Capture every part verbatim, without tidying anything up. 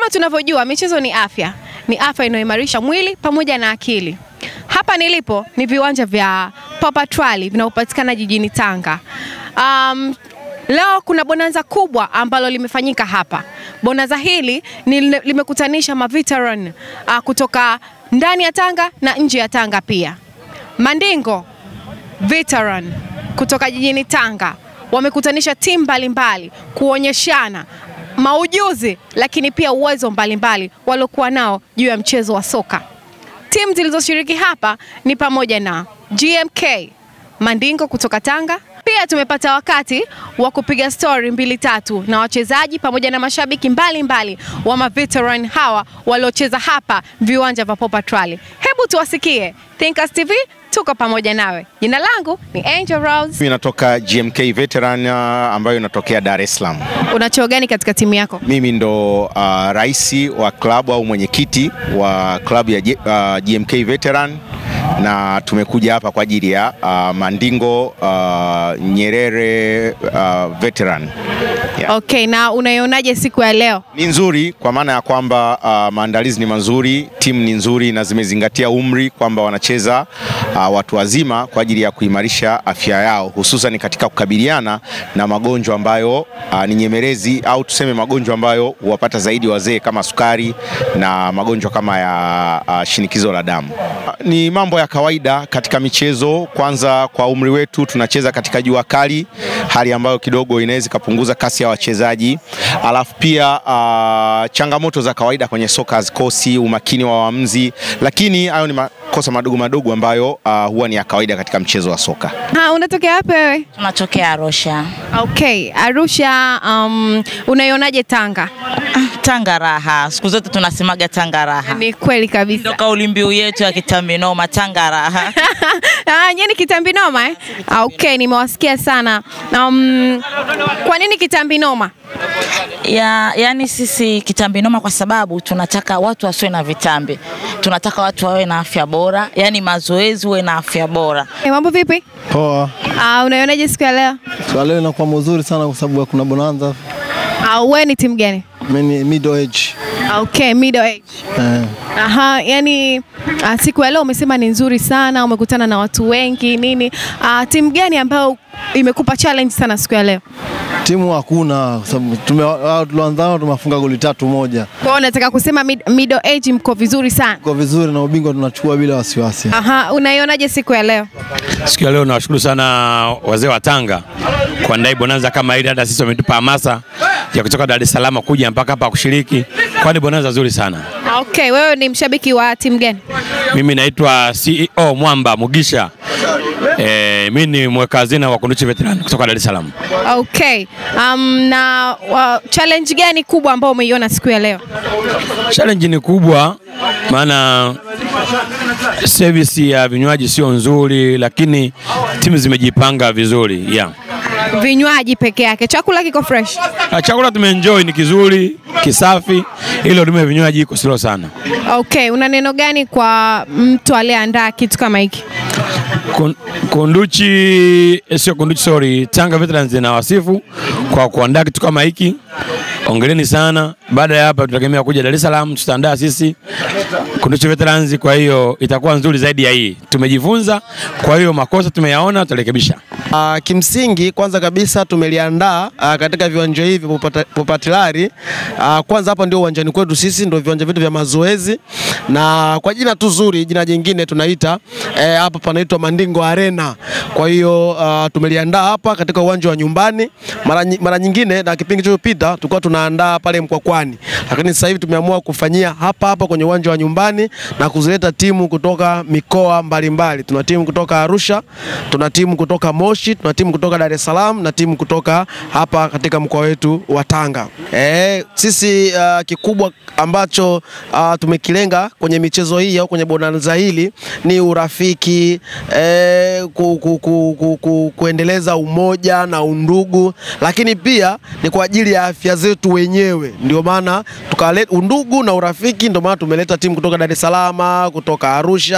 Kama tunavyojua michezo ni afya, ni afya inayoimarisha mwili pamoja na akili. Hapa nilipo ni viwanja vya Boban vinavyopatikana jijini Tanga. Um, leo kuna bonanza kubwa ambalo limefanyika hapa. Bonanza hili ni limekutanisha maveteran uh, kutoka ndani ya Tanga na nje ya Tanga pia. Mandingo veteran kutoka jijini Tanga wamekutanisha timu mbalimbali kuonyeshana maujuzi lakini pia uwezo mbalimbali waliokuwa nao juu ya mchezo wa soka. Timu zilizoshiriki hapa ni pamoja na G M K Mandingo kutoka Tanga. Pia tumepata wakati wa kupiga story mbili tatu na wachezaji pamoja na mashabiki mbalimbali mbali wa maveteran hawa waliocheza hapa viwanja vya Boban. Hebu tuwasikie. Thinkers T V tuko pamoja nawe. Jina langu ni Angel Rose. Mimi natoka G M K Veteran ambayo inatokea Dar es Salaam. Una cheo gani katika timu yako? Mimi ndo uh, raisi wa klabu au mwenyekiti wa klabu ya uh, G M K Veteran, na tumekuja hapa kwa ajili ya uh, Mandingo uh, Nyerere uh, Veteran. Yeah. Okay, na unaionaje siku ya leo? Ni nzuri kwa maana ya kwamba uh, maandalizi ni mazuri, timu ni nzuri na zimezingatia umri kwamba wanacheza uh, watu wazima kwa ajili ya kuimarisha afya yao, hususan katika kukabiliana na magonjwa ambayo uh, ni nyemelezi au tuseme magonjwa ambayo huwapata zaidi wazee kama sukari na magonjwa kama ya uh, shinikizo la damu. Uh, ni mambo ya kawaida katika michezo. Kwanza kwa umri wetu tunacheza katika jua kali, hali ambayo kidogo inaweza kupunguza kasi ya wachezaji. Alafu pia uh, changamoto za kawaida kwenye soka hazikosi, umakini wa waamuzi, lakini hayo ni makosa madogo madogo ambayo uh, huwa ni ya kawaida katika mchezo wa soka. Ha, unatokea wapi wewe? Tunatokea Arusha. Okay, Arusha. Um, unaionaje Tanga? Tanga raha. Siku zote tunasemaga Tanga raha. Ni kweli kabisa. Ndio kauli mbiu yetu ya kitambi noma, Tanga raha. Ah, nyinyi kitambi noma eh? Okay, nimewasikia sana. Um, kwa nini kitambi noma? Ya, yani sisi kitambi noma kwa sababu tunataka watu wasiwe na vitambi. Tunataka watu wawe na afya bora, yani mazoezi uwe na afya bora. Hey, mambo vipi? Poa. Ah, unaionaje siku ya leo? Siku ya leo inakuwa mzuri sana kwa sababu kuna bonanza. Ah, wewe ni timu gani? Mimi middle age. Okay, middle age. Eh. Aha, yani uh, siku ya leo umesema ni nzuri sana, umekutana na watu wengi nini? Uh, timu gani ambayo imekupa challenge sana siku ya leo? Timu hakuna kwa sababu tumeanza tumefunga goli tatu moja. Kwa hiyo nataka kusema mid, middle age mko vizuri sana. Mko vizuri na ubingwa tunachukua bila wasiwasi. Aha, unaionaje siku ya leo? Siku ya leo nawashukuru sana wazee wa Tanga kwa ndai bonanza kama hili, hata sisi wametupa hamasa ya kutoka Dar es Salaam kuja mpaka hapa kushiriki. Kwa ni bonanza nzuri sana. Okay, wewe ni mshabiki wa timu gani? Mimi naitwa C E O Mwamba Mugisha. Eh, mimi ni mweka hazina wa Kunduchi Veteran kutoka Dar es Salaam. Okay. Um, na uh, challenge gani kubwa ambayo umeiona siku ya leo? Challenge ni kubwa maana service ya vinywaji sio nzuri, lakini timu zimejipanga vizuri. Yeah. Vinywaji peke yake, chakula kiko fresh? Chakula tumeenjoy, ni kizuri, kisafi, ile huduma ya vinywaji iko slow sana. Okay, una neno gani kwa mtu aliyeandaa kitu kama hiki? Kunduchi, sio Kunduchi sorry, Tanga Veterans na wasifu kwa kuandaa kitu kama hiki. Ongeleni sana. Baada ya hapa tutategemea kuja Dar es Salaam, tutaandaa sisi Kunduchi Veterans, kwa hiyo itakuwa nzuri zaidi ya hii. Tumejifunza, kwa hiyo makosa tumeyaona, tutarekebisha. Uh, kimsingi kwanza kabisa tumeliandaa uh, katika viwanja hivi Boban. Uh, kwanza hapa ndio uwanjani kwetu sisi, ndio viwanja vyetu vya mazoezi, na kwa jina tu zuri, jina jingine tunaita eh, hapa panaitwa Mandingo Arena. Kwa hiyo uh, tumeliandaa hapa katika uwanja wa nyumbani. Mara, mara nyingine na kipindi kilichopita tulikuwa tunaandaa pale Mkwakwani, lakini sasa hivi tumeamua kufanyia hapa hapa kwenye uwanja wa nyumbani na kuzileta timu kutoka mikoa mbalimbali. Tuna timu kutoka Arusha, tuna timu kutoka Moshi, tuna timu kutoka Dar es Salaam na timu kutoka hapa katika mkoa wetu wa Tanga. Eh, sisi uh, kikubwa ambacho uh, tumekilenga kwenye michezo hii au kwenye bonanza hili ni urafiki, eh, ku, ku, ku, ku, ku, kuendeleza umoja na undugu, lakini pia ni kwa ajili ya afya zetu wenyewe. Ndio maana tukaleta undugu na urafiki, ndio maana tumeleta timu kutoka Dar es Salaam, kutoka Arusha,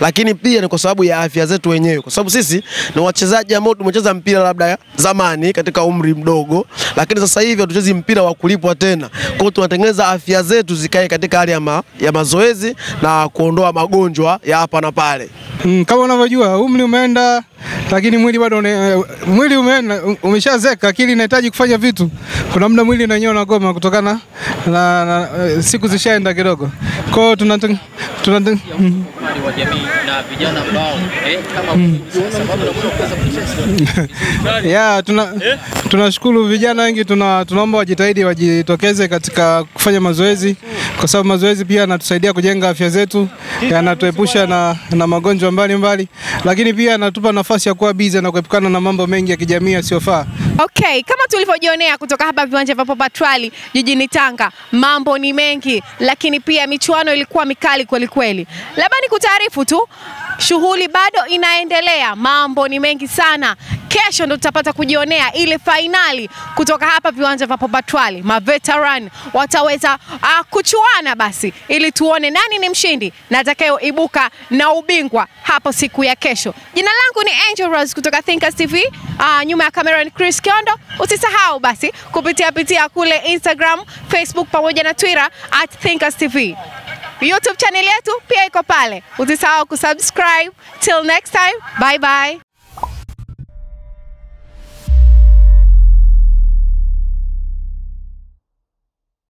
lakini pia ni kwa sababu ya afya zetu wenyewe, kwa sababu sisi ni wachezaji ambao tumecheza mpira labda zamani katika umri mdogo, lakini sasa hivi hatuchezi mpira wa kulipwa tena. Kwa hiyo tunatengeneza afya zetu zikae katika hali ya, ma, ya mazoezi na kuondoa magonjwa ya hapa na pale. Mm, kama unavyojua umri umeenda, lakini mwili bado uh, mwili umeenda umeshazeka, akili inahitaji kufanya vitu. Kuna muda mwili na wenyewe unagoma kutokana na, na uh, siku zishaenda kidogo. Kwa hiyo tuna tuna mm. wa jamii na vijana ambao eh kama sababu na kuweza yeah, tuna tunashukuru vijana wengi, tuna tunaomba wajitahidi wajitokeze katika kufanya mazoezi, kwa sababu mazoezi pia yanatusaidia kujenga afya zetu, yanatuepusha na na magonjwa mbalimbali, lakini pia yanatupa nafasi ya kuwa busy na kuepukana na mambo mengi ya kijamii yasiyofaa. Okay, kama tulivyojionea kutoka hapa viwanja vya Papatrali jijini Tanga, mambo ni mengi, lakini pia michuano ilikuwa mikali kweli kweli. Labda nikutaarifu tu, shughuli bado inaendelea, mambo ni mengi sana. Kesho ndo tutapata kujionea ile finali kutoka hapa viwanja vya Papatrali. Ma veteran wataweza uh, kuchuana basi ili tuone nani ni mshindi na atakayeibuka na ubingwa hapo siku ya kesho. Jina langu ni Angel Rose kutoka Thinkers T V. Uh, nyuma ya kamera ni Chris Kiondo. Usisahau basi kupitia pitia kule Instagram, Facebook pamoja na Twitter at Thinkers T V. YouTube channel yetu pia iko pale. Usisahau kusubscribe. Till next time, bye bye.